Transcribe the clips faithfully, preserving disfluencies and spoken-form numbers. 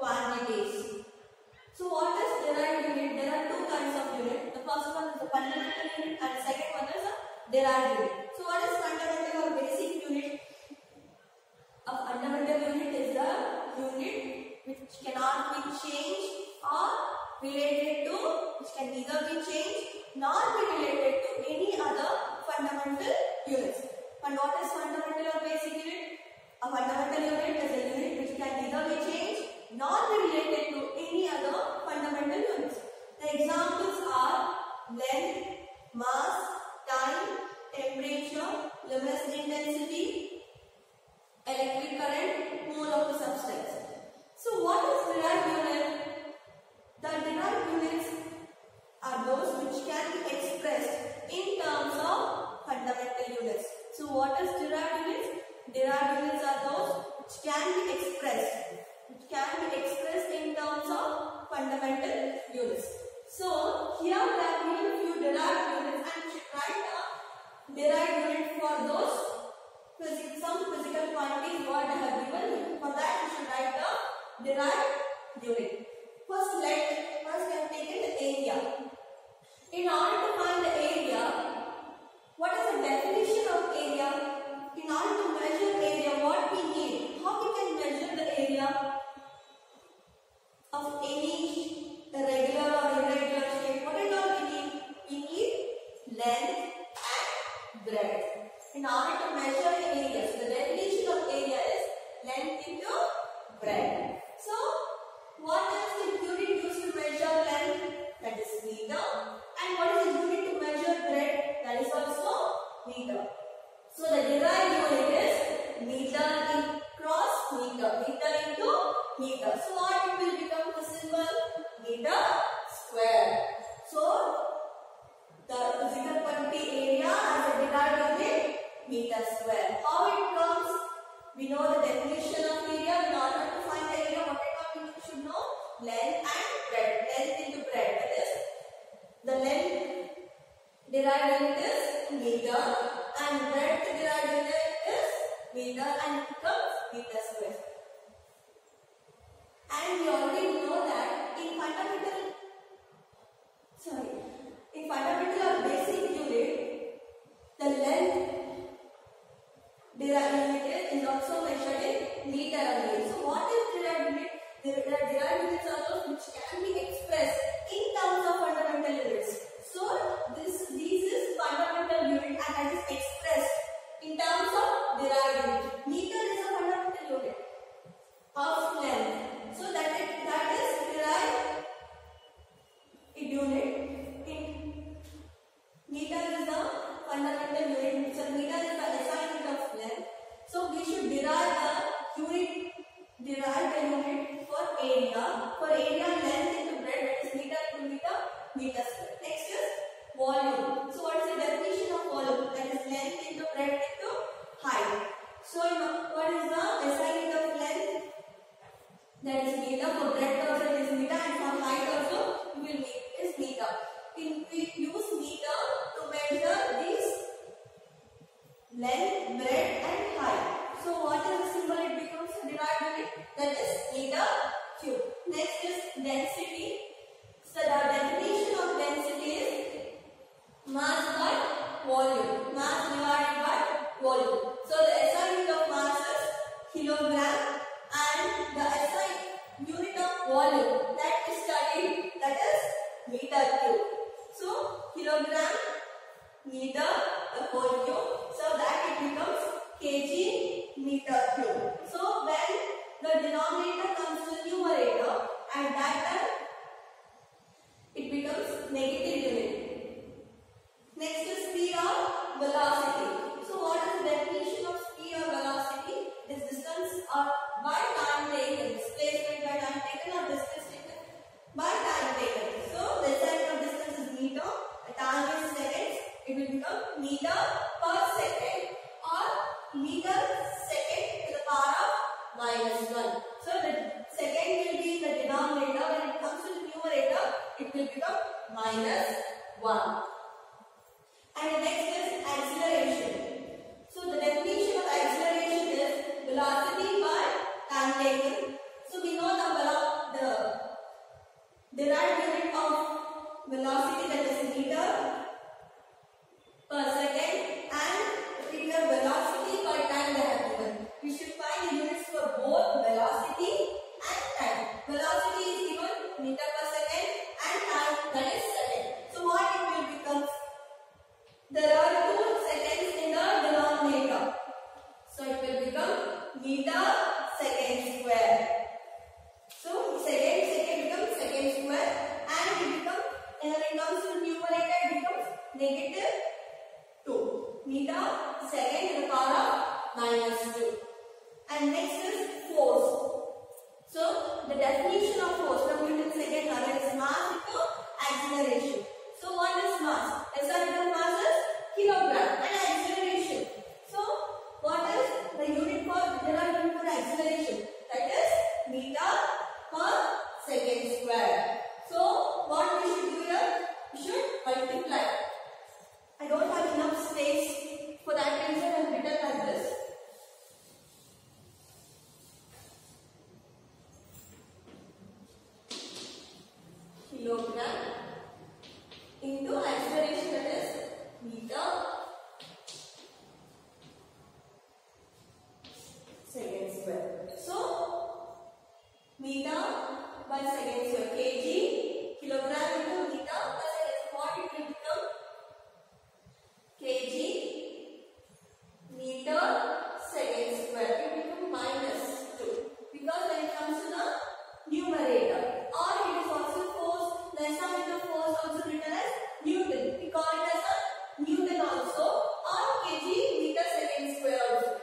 quantities. So what is derived unit? There are two kinds of unit. The first one is the fundamental unit and second one is a derived unit. So what is fundamental or basic unit? A fundamental unit is the unit which cannot be changed or related to, which can neither be changed nor be related to any other fundamental units. And what is fundamental or basic unit? A fundamental unit is a unit which can neither be changed nor be related to any other fundamental units. The examples are length, mass, time, temperature, luminosity intensity, electric current, mole of the substance. So what is derived unit? The derived units are those which can be expressed in terms of fundamental units. So what is derived units? Derived units are those which can be expressed, which can be expressed in terms of fundamental units. So here we have given a few derived units and we should write a derived unit for those physical, some physical quantities what I have given. For that we should write a derived unit. First let first we have taken the area. In order to find the area, what is the definition of area? In order to measure area, what we need? How we can measure the area of any regular or irregular shape? What is all we need? We need length and breadth. In order to measure area, so the definition of area is length into breadth. So, what is the unit used to measure length? That is meter. And what is the unit to measure breadth? That is also meter. So, the derived unit is meter in cross meter. Meter into meter. So, what it will become the symbol? Meter square. So, the physical quantity area as a derived unit, meter square. How it comes? We know the definition of area. In order to find the area, whatever we should know, length and breadth. Length into breadth. That is, the length derived unit is meter and breadth derived unit is meter and it becomes meter square. And we already know that in fundamental, sorry, in fundamental or basic unit, the length derived unit is also measured in meter only. So what is derived unit? The derived units are those which can be expressed in terms of fundamental units. So this, this is fundamental unit and that is expressed in terms of derived unit. Meter is a fundamental unit of length. So that is, that is derived unit. In meter is the fundamental unit. So meter is the S I unit of length. So we should derive the unit, derive the unit for area. For area, length into breadth, that is meter into meter, meter square. Next is volume. So what is the definition of volume? That is length into breadth into height. So what is the S I unit of length? That is meter. For breadth also it is meter and for height also we will make is meter. In, we use meter to measure this length, breadth and height. So what is the symbol? It becomes a derived unit, that is meter cube. Next is density. So the definition of density is mass by volume. Mass divided by volume. So the S I unit of mass is kilogram and the S I unit of volume that is studied, that is meter cube. So kilogram, meter, the whole cube. So that it becomes kg meter cube. So when the denominator comes to numerator, at that time it becomes negative unit. Next is speed or velocity. So what is the definition meter second square. So second second becomes second square, and it becomes, and when it comes to numerator it becomes negative two meter second to the power of minus two. And next is force. So the definition of force from Newton's second law is mass into acceleration. So what is mass? S I unit of mass is kilogram, and acceleration. So what is the unit for general unit for acceleration? That is meter per second square. So what we should do here? We should multiply. I don't have enough space, for that reason I have written like this. Kilogram into acceleration, that is meter second square. So meter by second square, kg, kilogram into meter per second. What it will become? Kg meter second square. It will become minus two, because when it comes to the numerator, or it is also force. The S I unit of force also written as Newton. We call it as a Newton also, or kg meter second square also.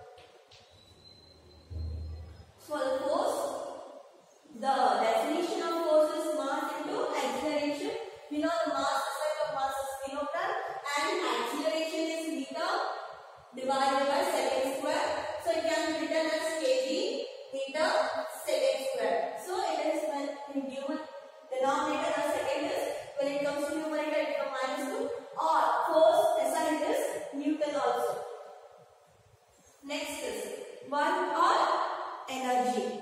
For the force, the definition of force is mass into acceleration. We know the mass aspect of mass is kilogram, and acceleration is meter divided by second square. So it can be written as kg meter second square. So it is when in human denominator the second is, when it comes to numerator it becomes minus two, or force S I is Newton also. Next is work or energy.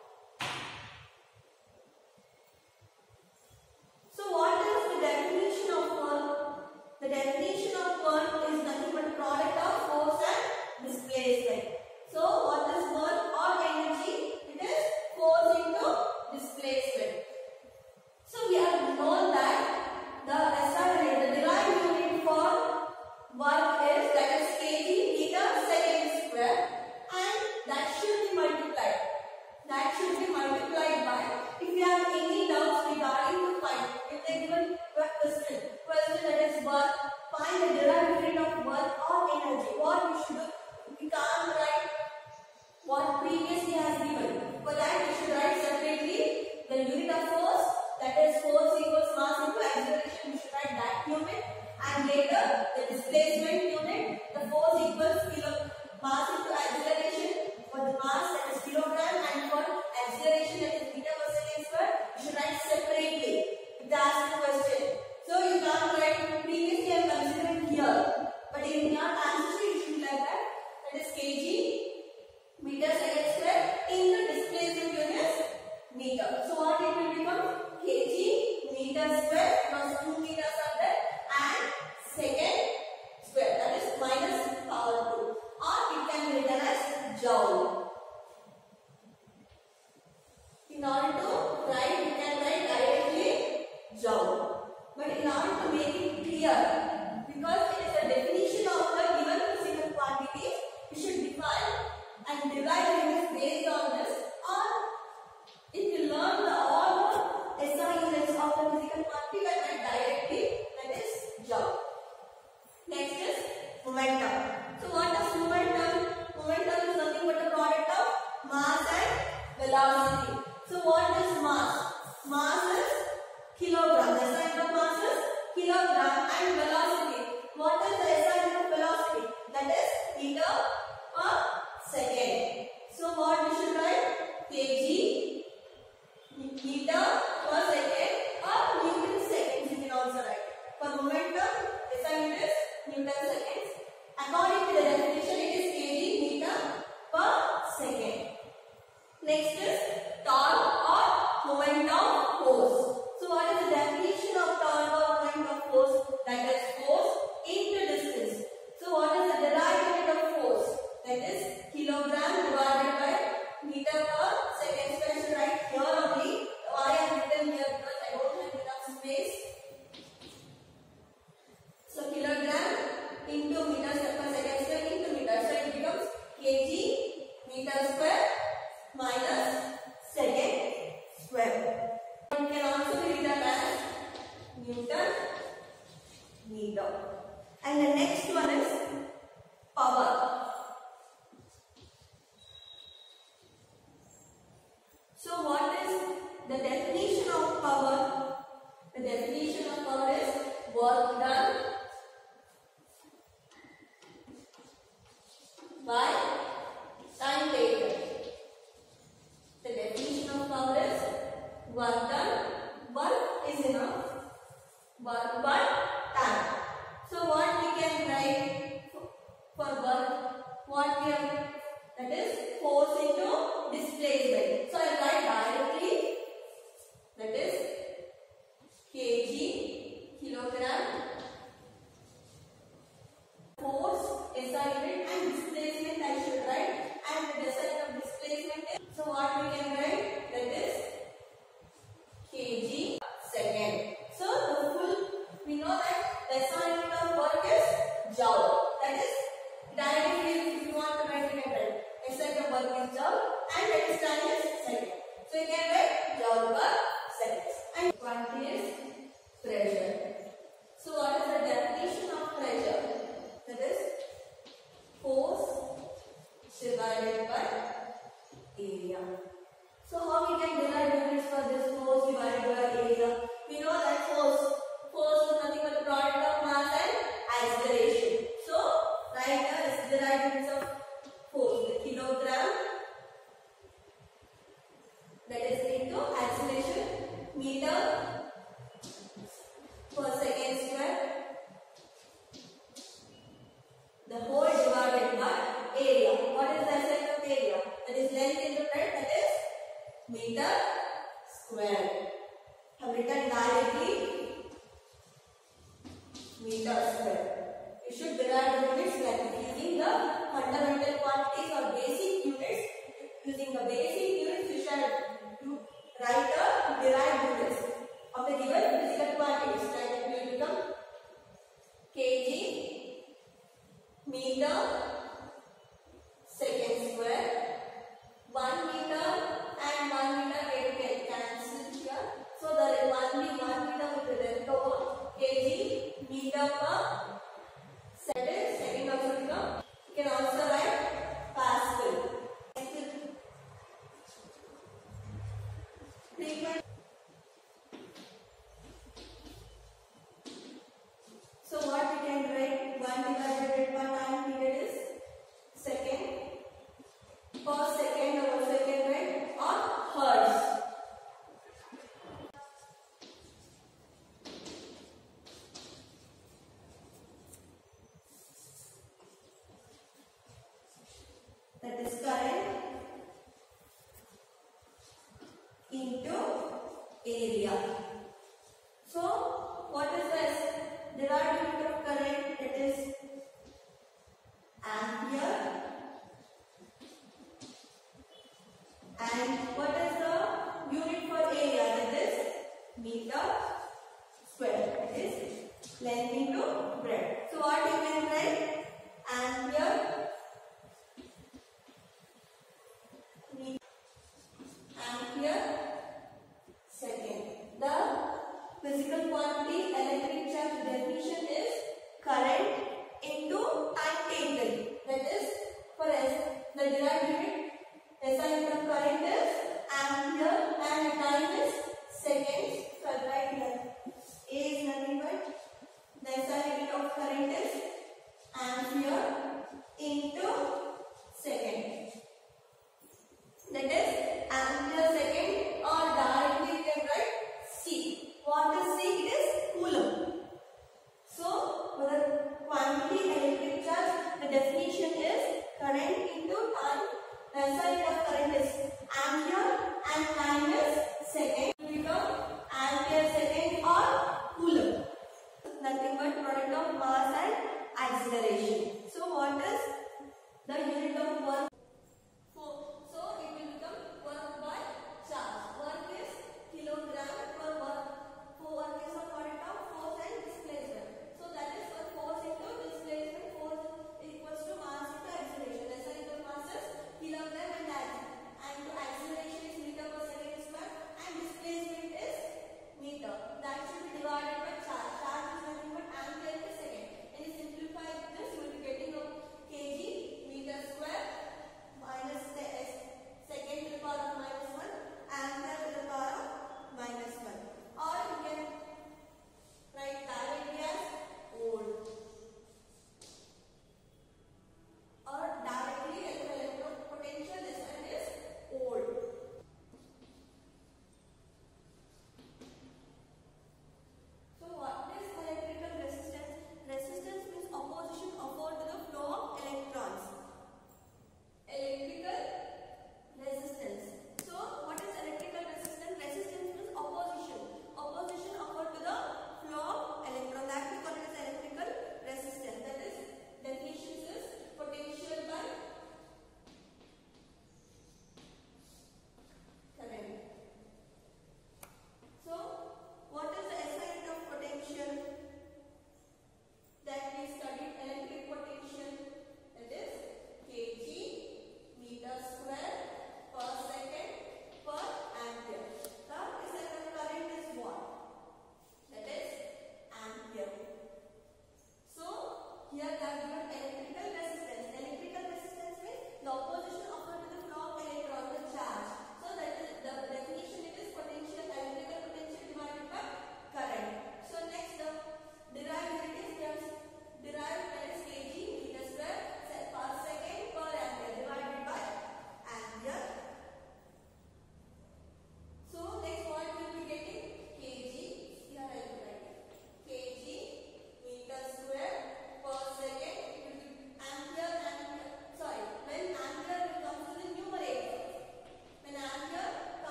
So what is the definition of work? The definition of work is nothing but product of force and displacement. So what is work or energy? It is force into displacement. So we have known that the S I unit, the derived unit for work is, that is kg meter second square, and that should be multiplied. That should be multiplied by, if you have any doubts regarding to find, if they given a question, question that is work, find the derived unit of work or energy. What we should do? We can't write what previously has given. For that we should write separately the unit of force, that is force equals mass into acceleration. We should write that unit, and later the displacement unit, the force equals kilo mass into acceleration. For the mass, that is kilogram, and for acceleration, that is meter per second square, you should write separately if they ask the question. So you can't write previously I am considering here, but in your answer you should like that, that is kg meter second square into displacement unit meter. So what it will become? Kg meter square, because two meters are there, and second square, that is minus power two, or it can be written as joule. In order to write, we can write directly joule, but in order to make it clear, because it is a definition of the given physical quantity, we should define and divide units based on this, or if you learn the all the S I units of the physical quantity, we write directly, that is joule. Next is momentum. So what is momentum? Momentum is nothing but the product of mass and velocity. So what is mass? Mass is kilogram. The S I unit of mass is kilogram, and velocity. What is the S I unit of velocity? That is meter per second. So what we should write? Kg meter per second, or Newton seconds you can also write. For momentum, S I unit is Newton seconds. According to the definition, it is kg meter per second. Next is torque or moment of force. So what is the definition of torque or moment of force? That is force into distance. So what is the derived unit of force? by time taken. The definition of power is work done. Work is enough. Work by time. So what we can write for work? What we have, that is force into displacement. So I write directly, that is kg, kilogram. Force S I unit and displacement I should write, and the sign of displacement is, so what we can write, that is kg second. So the full, we know that the S I unit of work is joule. That is directly, if you want to write, you can write S I of work is joule and that is time is second. So you can write joule per second. And quantity is pressure. So what is the definition of pressure? That is force divided by area. So how we can derive units for this force divided by area? We know that force, force is nothing but the product of mass and acceleration. So right here is the right units of force, the kilogram, that is into acceleration, meter per second square, the whole divided by area. What is the side of area? That is length into breadth, that is meter square. Have written directly meter square. You should derive the units like using the fundamental quantities or basic units. Using the basic units, you should do write the derived units of the given physical quantities. Like it will become kg meter second square. One meter and one meter get cancelled here. So there is only one meter will be left over. Kg meter per second. Second also become. You can also write Pascal. So what we can write, one divided by time period is second. Per second also you can write or hertz. That is current into area. So what is this? Derived unit of current, it is ampere. And what is the unit for area? That is meter square. It is length into breadth. So what you can write? Ampere ampere second. The physical quantity electric charge definition is current into time taken. That is for S, the derived unit S I unit of current is ampere and time is seconds. So I'll write here. A is nothing but the S I unit of current is ampere into second. That is ampere second, or directly you can write C. What is C? It is coulomb. So for the quantity electric charge, the definition is current into time. The S I unit of current is ampere